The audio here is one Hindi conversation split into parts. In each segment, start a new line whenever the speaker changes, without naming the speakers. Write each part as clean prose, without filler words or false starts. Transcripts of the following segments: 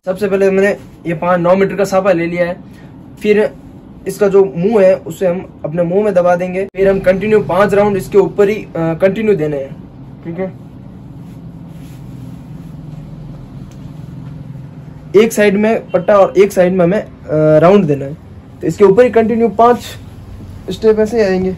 सबसे पहले मैंने ये 9 मीटर का साफा ले लिया है। फिर इसका जो मुंह है उसे हम अपने मुंह में दबा देंगे। फिर हम कंटिन्यू 5 राउंड इसके ऊपर ही कंटिन्यू देने हैं। ठीक है, एक साइड में पट्टा और एक साइड में हमें राउंड देना है। तो इसके ऊपर ही कंटिन्यू 5 स्टेप ऐसे ही आएंगे।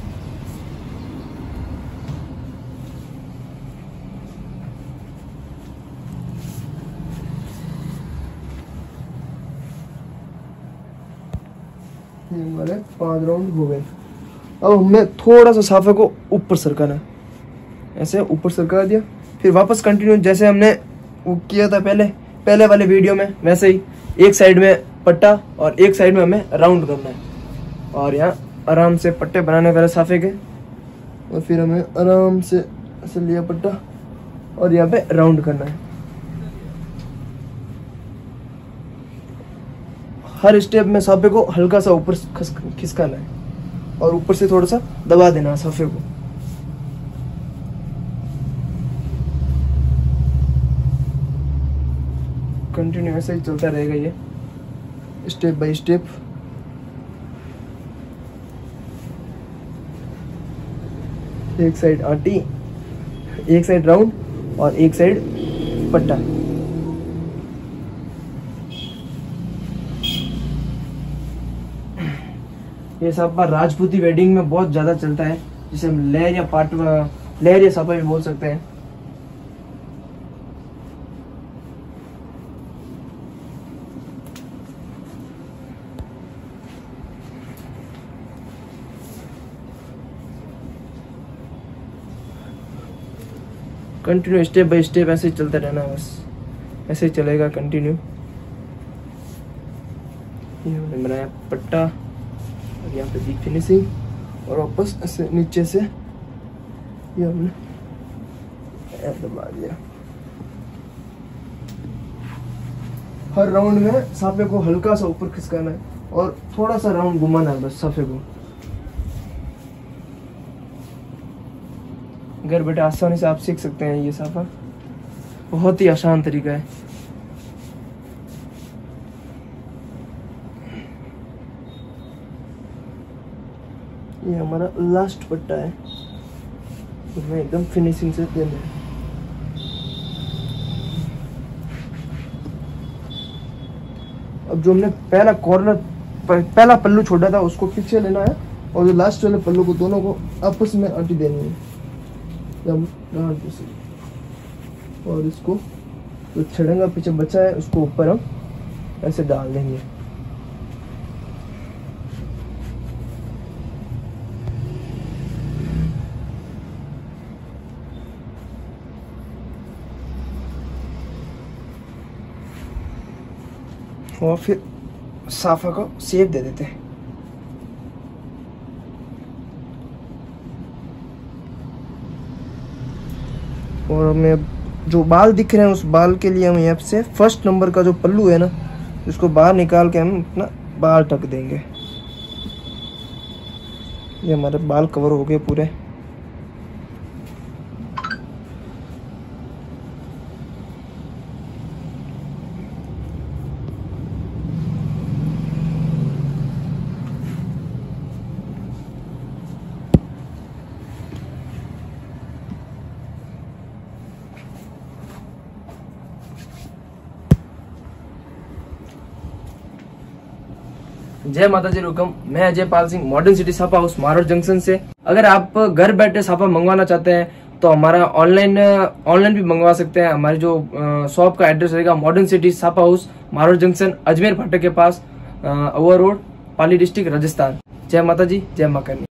हमारे 5 राउंड हो गए। अब हमें थोड़ा सा साफे को ऊपर सरकाना है, ऐसे ऊपर सरका दिया। फिर वापस कंटिन्यू जैसे हमने वो किया था पहले वाले वीडियो में, वैसे ही एक साइड में पट्टा और एक साइड में हमें राउंड करना है। और यहाँ आराम से पट्टे बनाने पहले साफे के, और फिर हमें आराम से ऐसे लिया पट्टा और यहाँ पे राउंड करना है। हर स्टेप में साफे को हल्का सा ऊपर खिसकाना है और ऊपर से थोड़ा सा दबा देना है साफे को। कंटिन्यू ऐसे ही चलता रहेगा ये, स्टेप बाय स्टेप। एक साइड आटी, एक साइड राउंड और एक साइड पट्टा। ये साफा राजपूती वेडिंग में बहुत ज्यादा चलता है, जिसे हम लहर या साफा भी बोल सकते हैं। कंटिन्यू स्टेप बाय स्टेप ऐसे ही चलता रहना, बस ऐसे ही चलेगा कंटिन्यू। ये हमने बनाया पट्टा और यहाँ पे दी फिनिशिंग, और वापस ऐसे नीचे से ये हमने दबा दिया। हर राउंड में साफे को हल्का सा ऊपर खिसकाना है और थोड़ा सा राउंड घुमाना है बस साफे को। घर बैठे आसानी से आप सीख सकते हैं ये साफा, बहुत ही आसान तरीका है। ये हमारा लास्ट पट्टा है, इसमें एकदम फिनिशिंग से देना है। अब जो हमने पहला पल्लू छोड़ा था उसको पीछे लेना है, और जो लास्ट वाले पल्लू को दोनों को आपस में आटी देनी है। और इसको जो छड़ेंगा पीछे बचा है उसको ऊपर हम ऐसे डाल देंगे। और फिर साफा को शेप दे देते हैं। और हमें जो बाल दिख रहे हैं उस बाल के लिए हम यहाँ से फर्स्ट नंबर का जो पल्लू है ना, उसको बाहर निकाल के हम अपना बाल ढक देंगे। ये हमारे बाल कवर हो गए पूरे। जय माता जी रुकम, मैं Ajay Pal Singh, modern city Safa house Marod junction से। अगर आप घर बैठे साफा मंगवाना चाहते हैं तो हमारा ऑनलाइन भी मंगवा सकते हैं। हमारी जो शॉप का एड्रेस रहेगा modern city Safa house Marod junction, Ajmer फाटक के पास, अवर रोड, पाली डिस्ट्रिक्ट, राजस्थान। जय माता जी, जय मां करनी।